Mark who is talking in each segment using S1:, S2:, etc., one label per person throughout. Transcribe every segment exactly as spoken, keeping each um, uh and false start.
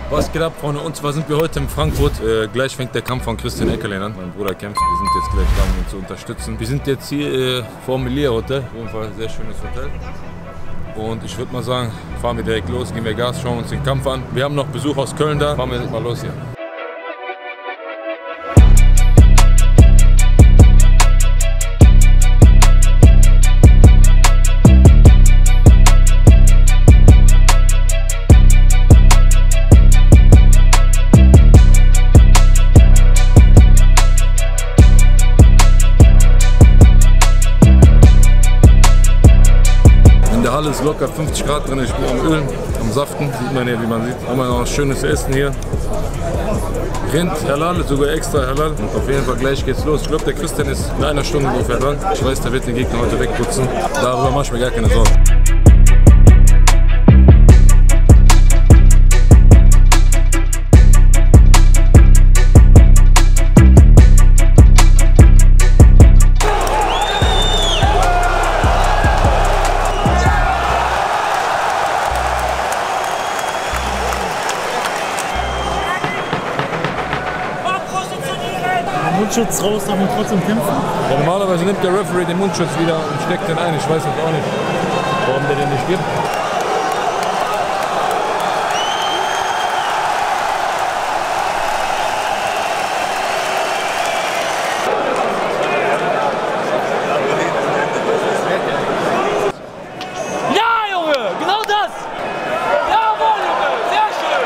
S1: Was geht ab, Freunde? Und zwar sind wir heute in Frankfurt. Äh, gleich fängt der Kampf von Christian Eckerlein an. Mein Bruder kämpft. Wir sind jetzt gleich da, um ihn zu unterstützen. Wir sind jetzt hier äh, vor dem Melia Hotel. Auf jeden Fall ein sehr schönes Hotel. Und ich würde mal sagen, fahren wir direkt los, gehen wir Gas, schauen uns den Kampf an. Wir haben noch Besuch aus Köln da. Fahren wir mal los hier. Halle ist locker fünfzig Grad drin, ich bin am Ölen, am Saften, sieht man hier, wie man sieht. Haben wir noch schönes Essen hier. Rind, Halal, sogar extra Halal. Und auf jeden Fall gleich geht's los. Ich glaube, der Christian ist in einer Stunde ungefähr dran. Ich weiß, der wird den Gegner heute wegputzen. Darüber mache ich mir gar keine Sorgen.
S2: Mundschutz raus, darf man trotzdem kämpfen?
S1: Ja, normalerweise nimmt der Referee den Mundschutz wieder und steckt den ein. Ich weiß jetzt auch nicht, warum der den nicht gibt.
S2: Ja, Junge! Genau das! Jawohl, Junge! Sehr schön!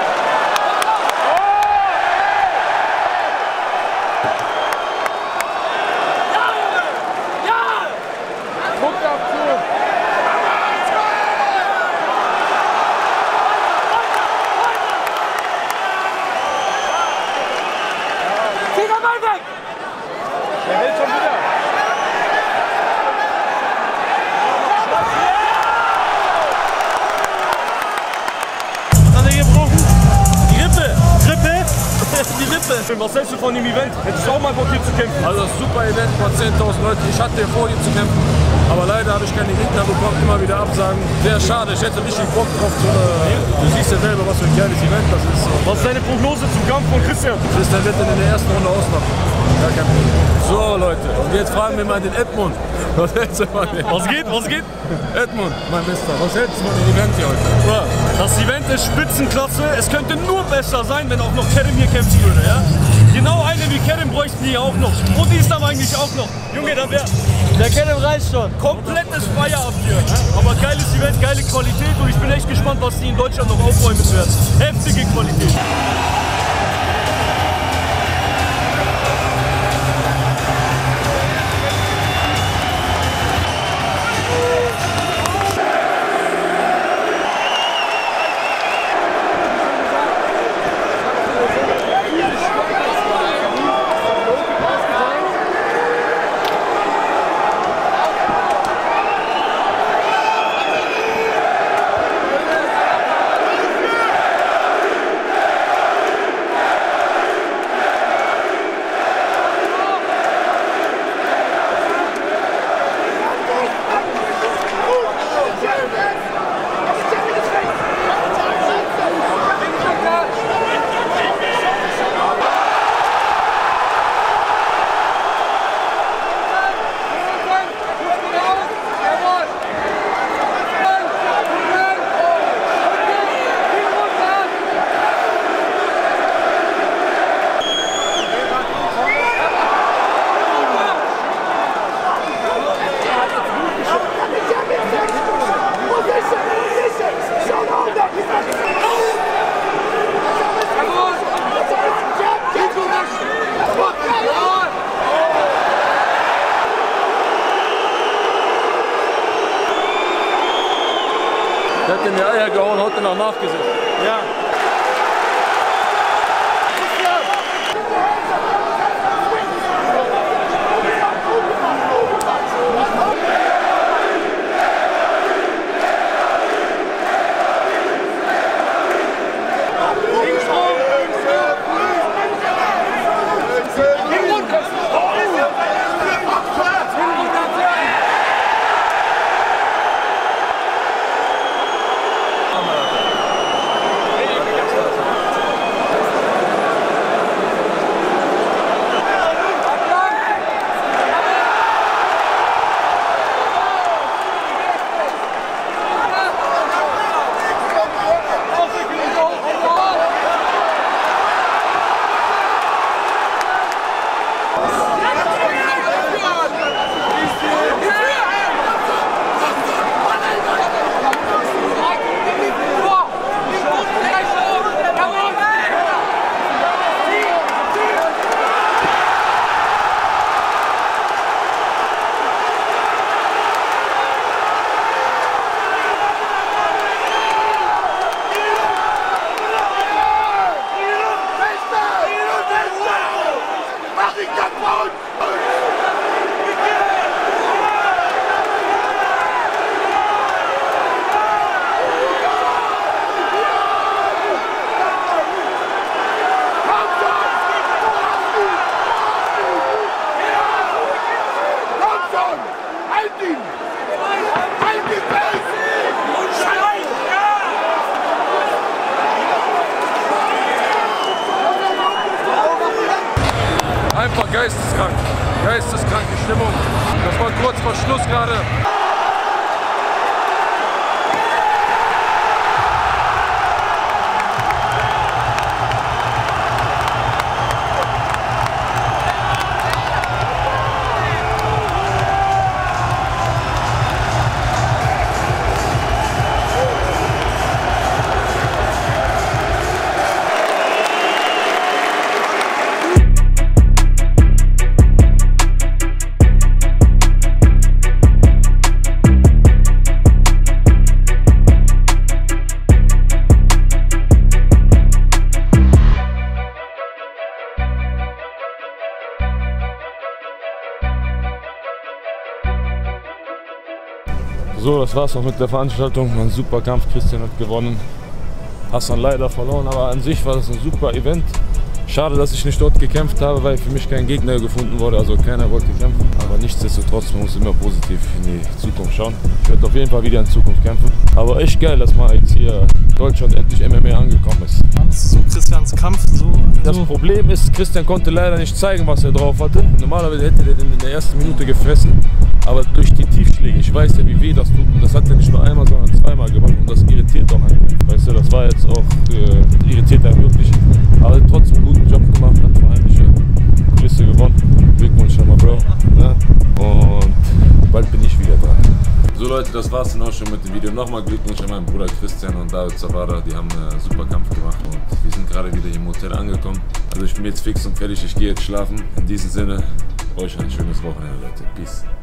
S3: Was hältst du von dem Event? Hättest du auch mal Bock hier zu kämpfen?
S1: Also das super Event, vor zehntausend Leute. Ich hatte vor hier zu kämpfen, aber leider habe ich keine Gegner bekommen, immer wieder Absagen. Sehr schade, ich hätte richtig Bock drauf. Zu, äh, du siehst ja selber, was für ein geiles Event das ist.
S3: Was ist deine Prognose zum Kampf von Christian?
S1: Christian wird in der ersten Runde ausmachen. Gar kein Problem. So Leute, und jetzt fragen wir mal den Edmund. Was hältst du von dem?
S3: Was geht? Was geht?
S1: Edmund, mein Bester, was hältst du von dem Event hier heute?
S3: Das Event ist Spitzenklasse. Es könnte nur besser sein, wenn auch noch Kerim hier kämpfen würde. Ja? Genau eine wie Kerim bräuchten die auch noch. Und Islam eigentlich auch noch. Junge, dann wäre der Kerim reicht schon. Komplettes Feierabend hier. Aber geiles Event, geile Qualität. Und ich bin echt gespannt, was die in Deutschland noch aufräumen werden. Heftige Qualität.
S1: Der hat in die Eier gehauen, heute noch nachgesetzt.
S3: Ja.
S1: einfach geisteskrank. Geisteskranke Stimmung. Das war kurz vor Schluss gerade. So, das war's auch mit der Veranstaltung. Ein super Kampf, Christian hat gewonnen. Hassan leider verloren, aber an sich war das ein super Event. Schade, dass ich nicht dort gekämpft habe, weil für mich kein Gegner gefunden wurde, also keiner wollte kämpfen. Aber nichtsdestotrotz, man muss immer positiv in die Zukunft schauen. Ich werde auf jeden Fall wieder in Zukunft kämpfen. Aber echt geil, dass mal jetzt hier Deutschland endlich M M A angekommen ist.
S3: So Christians Kampf, so...
S1: Das
S3: so.
S1: Problem ist, Christian konnte leider nicht zeigen, was er drauf hatte. Normalerweise hätte er den in der ersten Minute gefressen. Aber durch die Tiefschläge, ich weiß ja, wie weh das tut. Und das hat er nicht nur einmal, sondern zweimal gemacht. Und das irritiert auch einen. Weißt du, das war jetzt auch, äh, irritiert einen wirklich. Aber er hat trotzdem einen guten Job gemacht, hat vor heimische Kulisse gewonnen. Glückwunsch schon mal, Bro. Ja? Und bald bin ich wieder dran. So Leute, das war's dann auch schon mit dem Video. Nochmal Glückwunsch an meinen Bruder Christian und David Zawada. Die haben einen super Kampf gemacht und wir sind gerade wieder hier im Hotel angekommen. Also ich bin jetzt fix und fertig, ich gehe jetzt schlafen. In diesem Sinne, euch ein schönes Wochenende, Leute. Peace.